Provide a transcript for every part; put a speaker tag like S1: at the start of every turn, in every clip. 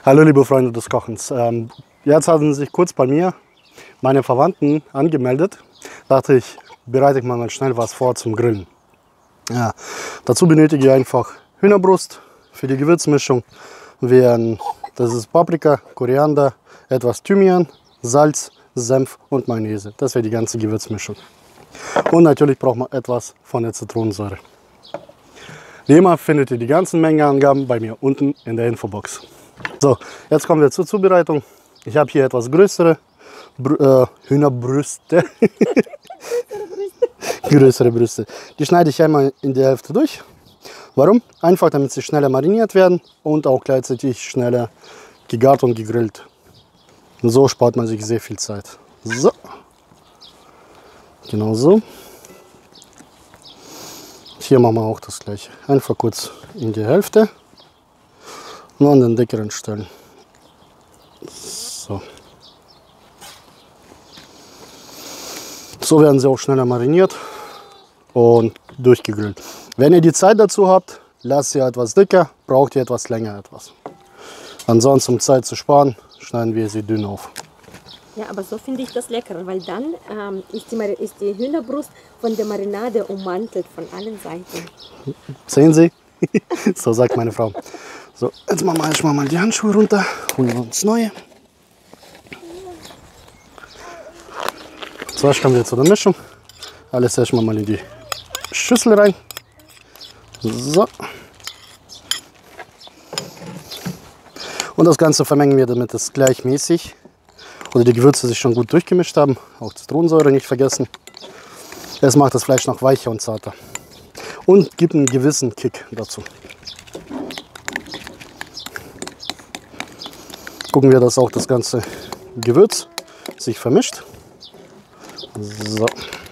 S1: Hallo liebe Freunde des Kochens. Jetzt hatten sich kurz bei mir meine Verwandten angemeldet. Dachte ich, bereite ich mal schnell was vor zum Grillen. Ja, dazu benötige ich einfach Hühnerbrust. Für die Gewürzmischung das ist Paprika, Koriander, etwas Thymian, Salz, Senf und Mayonnaise. Das wäre die ganze Gewürzmischung. Und natürlich braucht man etwas von der Zitronensäure. Wie immer findet ihr die ganzen Mengenangaben bei mir unten in der Infobox. So, jetzt kommen wir zur Zubereitung. Ich habe hier etwas größere Hühnerbrüste. Größere Brüste. Die schneide ich einmal in die Hälfte durch. Warum? Einfach, damit sie schneller mariniert werden und auch gleichzeitig schneller gegart und gegrillt. Und so spart man sich sehr viel Zeit. So. Genau so. Hier machen wir auch das gleiche. Einfach kurz in die Hälfte. Nur an den dickeren Stellen. So. So werden sie auch schneller mariniert und durchgegrillt. Wenn ihr die Zeit dazu habt, lasst ihr etwas dicker, braucht ihr etwas länger etwas. Ansonsten, um Zeit zu sparen, schneiden wir sie dünn auf.
S2: Ja, aber so finde ich das lecker, weil dann ist die Hühnerbrust von der Marinade ummantelt von allen Seiten.
S1: Sehen Sie? So sagt meine Frau. So, jetzt machen wir erstmal mal die Handschuhe runter, holen wir uns neue. Zuerst kommen wir zu der Mischung. Alles erstmal mal in die Schüssel rein. So. Und das Ganze vermengen wir, damit es gleichmäßig oder die Gewürze sich schon gut durchgemischt haben. Auch Zitronensäure nicht vergessen. Das macht das Fleisch noch weicher und zarter. Und gibt einen gewissen Kick dazu. Gucken wir, dass auch das ganze Gewürz sich vermischt. So.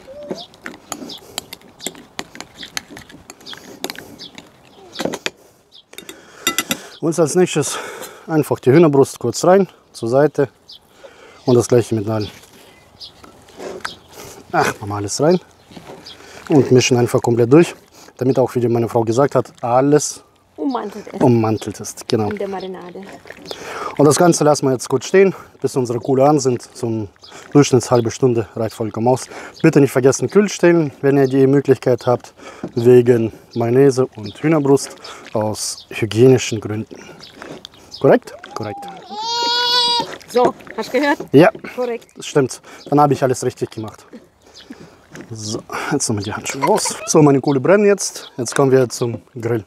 S1: Und als nächstes einfach die Hühnerbrust kurz rein, zur Seite und das gleiche mit allen. Machen wir alles rein und mischen einfach komplett durch, damit auch, wie meine Frau gesagt hat, alles ummantelt ist. Genau.
S2: In der Marinade.
S1: Und das Ganze lassen wir jetzt kurz stehen, bis unsere Kohle an sind. Zum Durchschnitts halbe Stunde reicht vollkommen aus. Bitte nicht vergessen kühl stellen, wenn ihr die Möglichkeit habt, wegen Mayonnaise und Hühnerbrust aus hygienischen Gründen. Korrekt? Korrekt.
S2: So, hast du gehört?
S1: Ja,
S2: korrekt.
S1: Das stimmt. Dann habe ich alles richtig gemacht. So, jetzt nochmal die Handschuhe raus. So, meine Kohle brennen jetzt. Jetzt kommen wir zum Grill.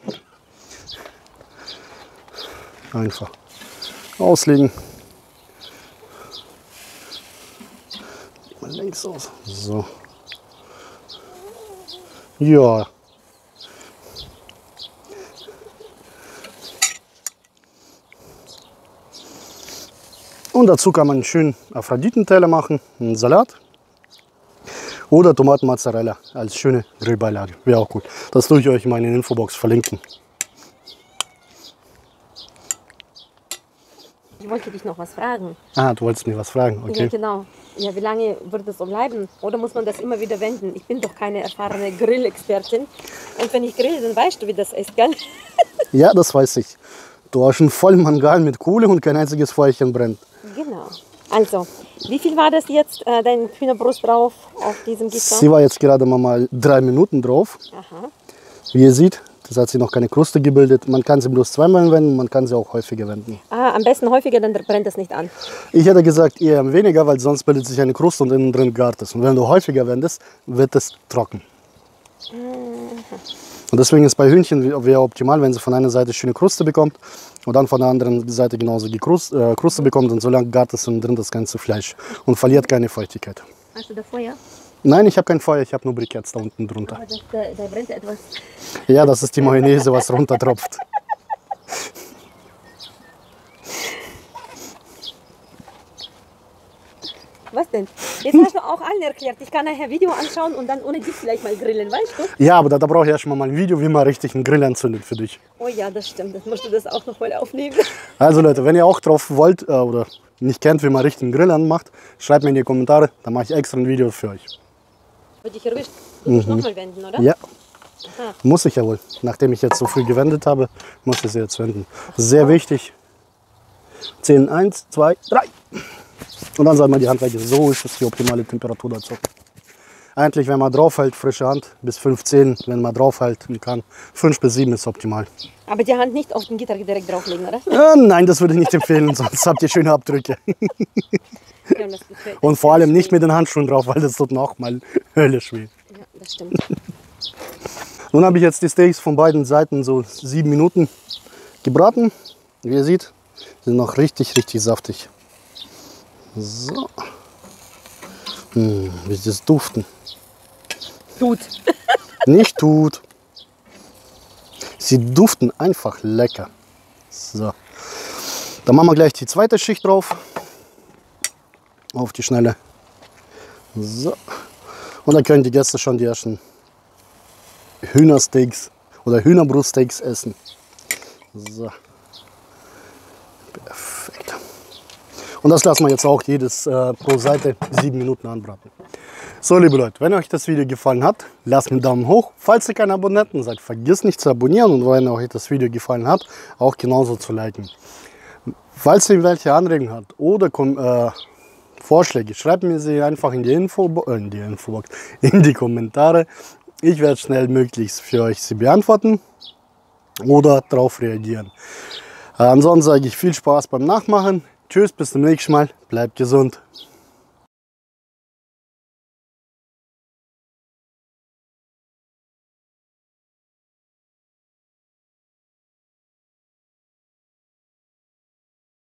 S1: Einfach auslegen. Mal links aus. So. Ja. Und dazu kann man einen schönen Aphroditenteller machen, einen Salat. Oder Tomatenmozzarella als schöne Grillbeilage. Wäre auch gut. Das tue ich euch mal in der Infobox verlinken.
S2: Ich wollte dich noch was fragen.
S1: Ah, du wolltest mir was fragen, okay.
S2: Ja, genau. Ja, wie lange wird das so bleiben? Oder muss man das immer wieder wenden? Ich bin doch keine erfahrene Grillexpertin. Und wenn ich grille, dann weißt du, wie das ist, gell?
S1: Ja, das weiß ich. Du hast einen vollen Mangal mit Kohle und kein einziges Feuerchen brennt.
S2: Genau. Also, wie viel war das jetzt, deine Hühnerbrust drauf auf diesem Gitter?
S1: Sie war jetzt gerade mal 3 Minuten drauf.
S2: Aha.
S1: Wie ihr seht, das hat sie noch keine Kruste gebildet. Man kann sie bloß zweimal wenden, man kann sie auch häufiger wenden.
S2: Ah, am besten häufiger, dann brennt das nicht an.
S1: Ich hätte gesagt eher weniger, weil sonst bildet sich eine Kruste und innen drin gart es. Und wenn du häufiger wendest, wird es trocken. Und deswegen ist bei Hühnchen wäre optimal, wenn sie von einer Seite schöne Kruste bekommt und dann von der anderen Seite genauso die Kruste bekommt und so lange gart es innen drin das ganze Fleisch und verliert keine Feuchtigkeit.
S2: Hast du da Feuer?
S1: Nein, ich habe kein Feuer, ich habe nur Briketts da unten drunter.
S2: Aber da brennt etwas.
S1: Ja, das ist die Mayonnaise, was runtertropft.
S2: Was denn? Jetzt hast du auch allen erklärt. Ich kann nachher Video anschauen und dann ohne dich vielleicht mal grillen, weißt du?
S1: Ja, aber da brauche ich erstmal mal ein Video, wie man richtig einen Grill anzündet für dich.
S2: Oh ja, das stimmt. Das musst du das auch noch mal aufnehmen.
S1: Also Leute, wenn ihr auch drauf wollt oder nicht kennt, wie man richtig einen Grill anmacht, schreibt mir in die Kommentare, dann mache ich extra ein Video für euch.
S2: Wird dich erwischt. Du musst nochmal wenden, oder?
S1: Ja.
S2: Aha.
S1: Muss ich ja wohl. Nachdem ich jetzt so früh gewendet habe, muss ich sie jetzt wenden. Sehr wichtig. 10, 1, 2, 3. Und dann soll man die Hand weg. So ist das die optimale Temperatur dazu. Eigentlich, wenn man draufhält, frische Hand, bis 15, wenn man draufhalten kann. 5 bis 7 ist optimal.
S2: Aber die Hand nicht auf den Gitter direkt drauflegen, oder?
S1: Nein, das würde ich nicht empfehlen, sonst habt ihr schöne Abdrücke.
S2: Ja, das
S1: Und vor allem nicht mit den Handschuhen drauf, weil das tut noch mal höllisch weh.
S2: Ja, das stimmt.
S1: Nun habe ich jetzt die Steaks von beiden Seiten so 7 Minuten gebraten. Wie ihr seht, sind noch richtig, richtig saftig. So. Wie das duften.
S2: Gut.
S1: Nicht tut. Sie duften einfach lecker. So. Dann machen wir gleich die zweite Schicht drauf. Auf die Schnelle. So. Und dann können die Gäste schon die ersten Hühnersteaks oder Hühnerbruststeaks essen. So. Perfekt. Und das lassen wir jetzt auch jedes pro Seite 7 Minuten anbraten. So, liebe Leute, wenn euch das Video gefallen hat, lasst mir einen Daumen hoch. Falls ihr keine Abonnenten seid, vergesst nicht zu abonnieren und wenn euch das Video gefallen hat, auch genauso zu liken. Falls ihr welche Anregungen habt oder Vorschläge, schreibt mir sie einfach in die Kommentare. Ich werde schnellmöglichst für euch sie beantworten oder darauf reagieren. Ansonsten sage ich viel Spaß beim Nachmachen. Tschüss, bis zum nächsten Mal. Bleibt gesund.